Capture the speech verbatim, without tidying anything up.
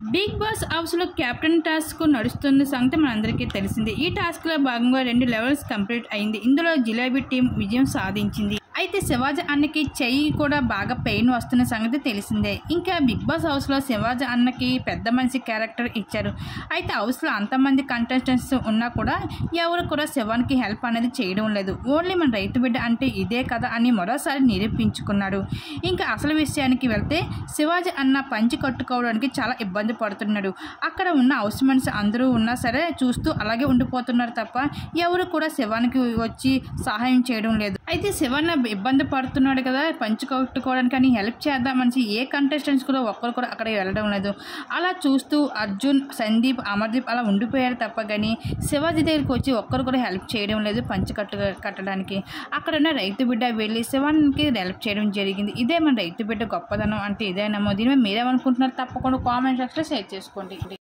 Big Boss హౌస్లో captain task నడుస్తున్న సంగతి మనందరికీ తెలిసిందే. ఈ టాస్క్లో భాగంగా రెండు లెవెల్స్ కంప్లీట్ అయింది. ఇందులో జిలేబీ టీం విజయం సాధించింది. అయితే శివాజీ అన్నకి చెయ్యి కూడా బాగా పెయిన్ వస్తున్న సంగతి తెలిసిందే. ఇంకా బిగ్ బాస్ హౌస్లో శివాజీ అన్నకి పెద్ద మనిషి క్యారెక్టర్ ఇచ్చారు. అయితే హౌస్లో అంతమంది కంటెస్టెంట్స్ ఉన్నా కూడా ఎవరు కూడా శివానికి హెల్ప్ అనేది చేయడం లేదు. ఓన్లీ మన రైతు బిడ్డ అంటే ఇదే కదా అని మరోసారి నిరూపించుకున్నాడు. ఇంకా అసలు విషయానికి వెళ్తే శివాజీ అన్న పంచి కట్టుకోవడానికి చాలా ఇబ్బంది పడుతున్నాడు. అక్కడ ఉన్న హౌస్ మెన్స్ అందరూ ఉన్నా సరే చూస్తూ అలాగే ఉండిపోతున్నారు తప్ప ఎవరు కూడా శివానికి వచ్చి సహాయం చేయడం లేదు. అయితే శివన్న ఇబ్బంది పడుతున్నాడు కదా పంచి కట్టుకోవడానికి అని హెల్ప్ చేద్దామని ఏ కంటెస్టెంట్స్ కూడా ఒక్కరు కూడా అక్కడికి వెళ్ళడం లేదు. అలా చూస్తూ అర్జున్, సందీప్, అమర్దీప్ అలా ఉండిపోయారు తప్ప కానీ శివాజీ దగ్గరికి వచ్చి ఒక్కరు కూడా హెల్ప్ చేయడం లేదు పంచి కట్టు కట్టడానికి. అక్కడ ఉన్న రైతు బిడ్డ వెళ్ళి శివానికి హెల్ప్ చేయడం జరిగింది. ఇదే మన రైతు బిడ్డ గొప్పదనం అంటే ఇదేనమ్మో. దీని మీద మీరేమనుకుంటున్నారు తప్పకుండా కామెంట్ సెక్షన్లో షేర్ చేసుకోండి.